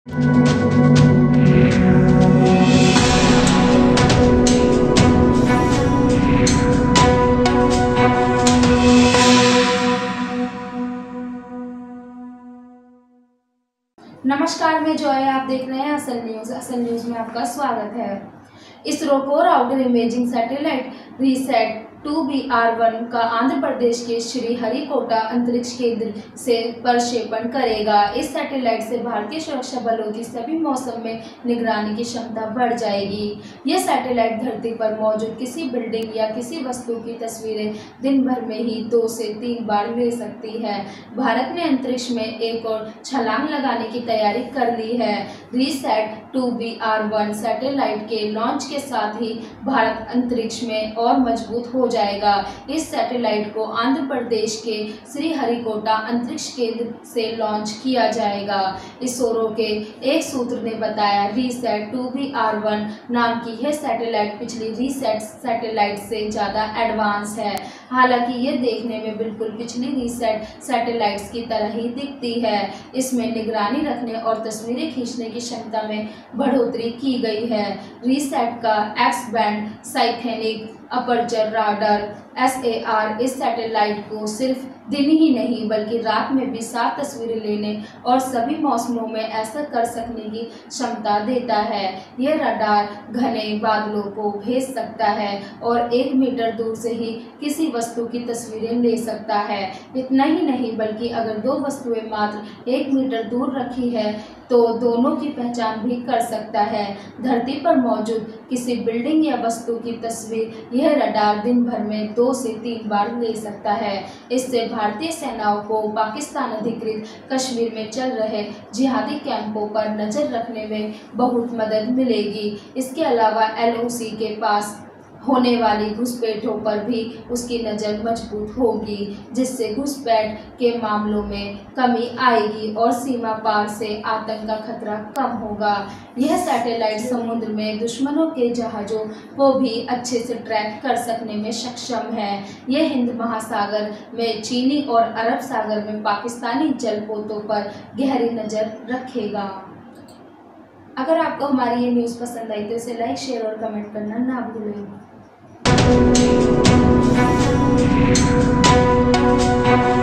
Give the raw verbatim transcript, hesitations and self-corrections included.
नमस्कार, मैं जॉय, आप देख रहे हैं असल न्यूज़। असल न्यूज़ में आपका स्वागत है। ISRO core outer imaging satellite RISAT two B R one का आंध्र प्रदेश के श्रीहरिकोटा अंतरिक्ष केंद्र से प्रक्षेपण करेगा। इस सैटेलाइट से भारतीय सुरक्षा बलों की सभी मौसम में निगरानी की क्षमता बढ़ जाएगी। यह सैटेलाइट धरती पर मौजूद किसी बिल्डिंग या किसी वस्तु की तस्वीरें दिन भर में ही दो से तीन बार ले सकती है। भारत ने अंतरिक्ष में एक और छलांग लगाने की तैयारी कर ली है। RISAT two B R one satellite के लॉन्च के साथ ही भारत अंतरिक्ष में और मजबूत हो जाएगा। इस सैटेलाइट को आंध्र प्रदेश के श्रीहरिकोटा अंतरिक्ष केंद्र से लॉन्च किया जाएगा। इसरो के एक सूत्र ने बताया, RISAT two B R one नाम की यह सैटेलाइट पिछली रीसैट सैटेलाइट से ज़्यादा एडवांस है। हालांकि यह देखने में बिल्कुल पिछली रीसैट सैटेलाइट्स की तरह ही दिखती है। इसमें निगरानी रखने और तस्वीरें खींचने की क्षमता में बढ़ोतरी की गई है। रीसैट का X band synthetic aperture radar S A R इस सैटेलाइट को सिर्फ दिन ही नहीं बल्कि रात में भी साफ तस्वीरें लेने और सभी मौसमों में ऐसा कर सकने की क्षमता देता है। यह रडार घने बादलों को भेज सकता है और एक मीटर दूर से ही किसी वस्तु की तस्वीरें ले सकता है। इतना ही नहीं बल्कि अगर दो वस्तुएं मात्र एक मीटर दूर रखी है तो दोनों की पहचान भी कर सकता है। धरती पर मौजूद किसी बिल्डिंग या वस्तु की तस्वीर यह रडार दिन भर में दो से तीन बार ले सकता है। इससे भारतीय सेनाओं को पाकिस्तान अधिकृत कश्मीर में चल रहे जिहादी कैंपों पर नजर रखने में बहुत मदद मिलेगी। इसके अलावा एल ओ सी के पास होने वाली घुसपैठों पर भी उसकी नज़र मजबूत होगी, जिससे घुसपैठ के मामलों में कमी आएगी और सीमा पार से आतंक का खतरा कम होगा। यह सैटेलाइट समुद्र में दुश्मनों के जहाज़ों को भी अच्छे से ट्रैक कर सकने में सक्षम है। यह हिंद महासागर में चीनी और अरब सागर में पाकिस्तानी जलपोतों पर गहरी नज़र रखेगा। अगर आपको हमारी ये न्यूज़ पसंद आई तो इसे लाइक, शेयर और कमेंट करना ना भूलें।